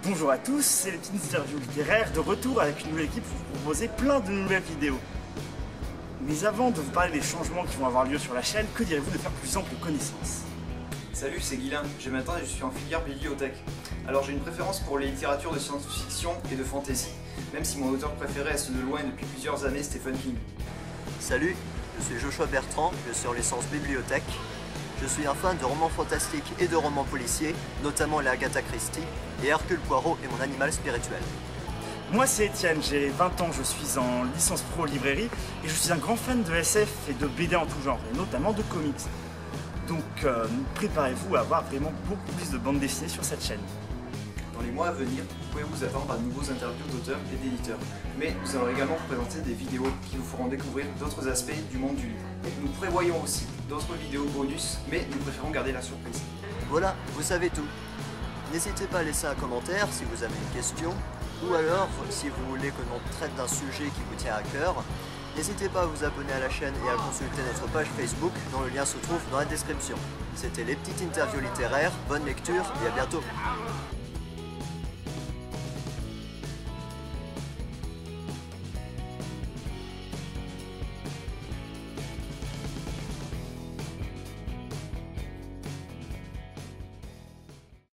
Bonjour à tous, c'est les petites interviews littéraires de retour avec une nouvelle équipe pour vous proposer plein de nouvelles vidéos. Mais avant de vous parler des changements qui vont avoir lieu sur la chaîne, que direz-vous de faire plus ample connaissance? Salut, c'est Guilain, j'ai maintenant et je suis en filière bibliothèque. Alors j'ai une préférence pour les littératures de science-fiction et de fantasy, même si mon auteur préféré reste de loin depuis plusieurs années Stephen King. Salut, je suis Joshua Bertrand, je suis en licence bibliothèque. Je suis un fan de romans fantastiques et de romans policiers, notamment les Agatha Christie, et Hercule Poirot est mon animal spirituel. Moi c'est Étienne, j'ai 20 ans, je suis en licence pro librairie et je suis un grand fan de SF et de BD en tout genre, et notamment de comics. Donc préparez-vous à avoir vraiment beaucoup plus de bandes dessinées sur cette chaîne. Dans les mois à venir, vous pouvez vous attendre à de nouveaux interviews d'auteurs et d'éditeurs. Mais nous allons également vous présenter des vidéos qui vous feront découvrir d'autres aspects du monde du livre. Nous prévoyons aussi d'autres vidéos bonus, mais nous préférons garder la surprise. Voilà, vous savez tout. N'hésitez pas à laisser un commentaire si vous avez une question, ou alors, si vous voulez que l'on traite d'un sujet qui vous tient à cœur, n'hésitez pas à vous abonner à la chaîne et à consulter notre page Facebook dont le lien se trouve dans la description. C'était les petites interviews littéraires, bonne lecture et à bientôt.